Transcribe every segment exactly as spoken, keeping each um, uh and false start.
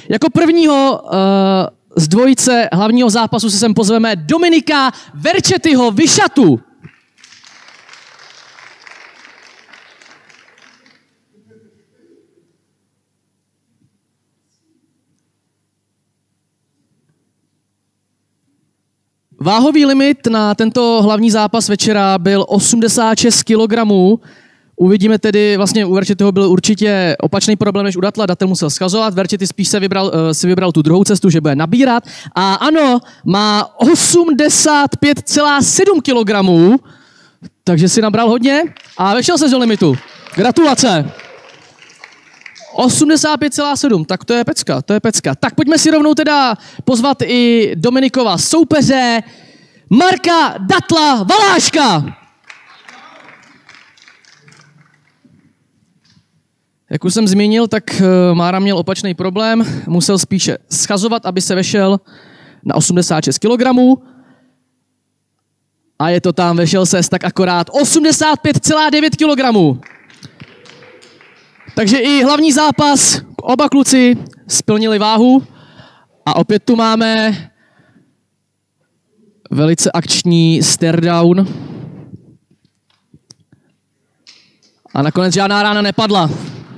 jako prvního uh, z dvojice hlavního zápasu se sem pozveme Dominika Vercettiho Vyšatu. Váhový limit na tento hlavní zápas večera byl osmdesát šest kilogramů. Uvidíme tedy, vlastně u Vercettiho byl určitě opačný problém než u Datla. Datel musel schazovat, Vercetti spíš se vybral, uh, si vybral tu druhou cestu, že bude nabírat. A ano, má osmdesát pět celá sedm kilogramů, takže si nabral hodně a vešel se do limitu. Gratulace. osmdesát pět celá sedm, tak to je pecka, to je pecka. Tak pojďme si rovnou teda pozvat i Dominikova soupeře, Marka Datla Valáška. Jak už jsem zmínil, tak Mára měl opačný problém, musel spíše schazovat, aby se vešel na osmdesát šest kilogramů. A je to tam, vešel ses tak akorát osmdesát pět celá devět kilogramů. Takže i hlavní zápas, oba kluci splnili váhu a opět tu máme velice akční stare down. A nakonec žádná rána nepadla.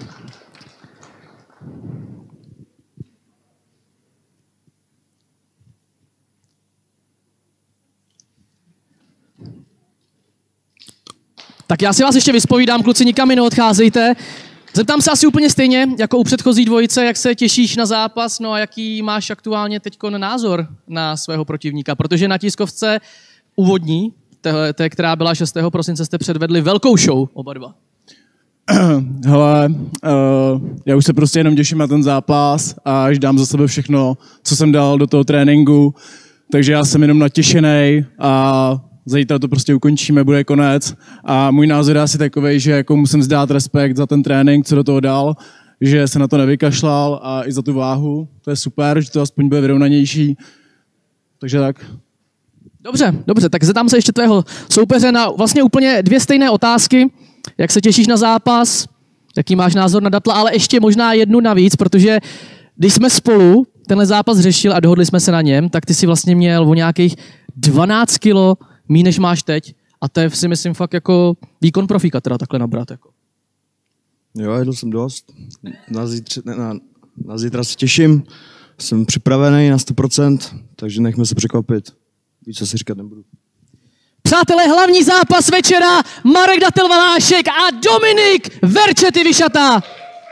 Tak já si vás ještě vyspovídám, kluci, nikam mi neodcházejte. Zeptám se asi úplně stejně, jako u předchozí dvojice, jak se těšíš na zápas, no a jaký máš aktuálně teďkon názor na svého protivníka, protože na tiskovce úvodní, té, té, která byla šestého prosince, jste předvedli velkou show oba dva. Hele, uh, já už se prostě jenom těším na ten zápas a až dám za sebe všechno, co jsem dal do toho tréninku, takže já jsem jenom natěšenej a zítra to prostě ukončíme, bude konec. A můj názor je asi takovej, že jako musím zdát respekt za ten trénink, co do toho dal, že se na to nevykašlal a i za tu váhu. To je super, že to aspoň bude vyrovnanější. Takže tak. Dobře, dobře, tak zeptám se ještě tvého soupeře na vlastně úplně dvě stejné otázky. Jak se těšíš na zápas, jaký máš názor na Datla, ale ještě možná jednu navíc, protože když jsme spolu tenhle zápas řešil a dohodli jsme se na něm, tak ty si vlastně měl o nějakých dvanáct kilo míň, než máš teď. A to je si myslím fakt jako výkon profíka teda takhle nabrat. Jako. Jo, jedl jsem dost. Na, zítře, na, na zítra se těším. Jsem připravený na sto procent, takže nechme se překvapit. Víc asi říkat nebudu. Přátelé, hlavní zápas večera, Marek Datel Valášek a Dominik Vercetti Vyšata.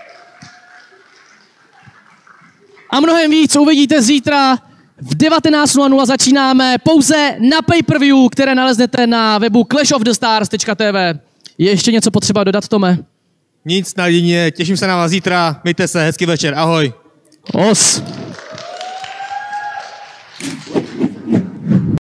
A mnohem víc uvidíte zítra. V devatenáct nula nula začínáme pouze na pay-per-view, které naleznete na webu clash of the stars tečka t v. Je ještě něco potřeba dodat, Tome? Nic, na jedině, těším se na vás zítra, mějte se, hezký večer, ahoj. Os.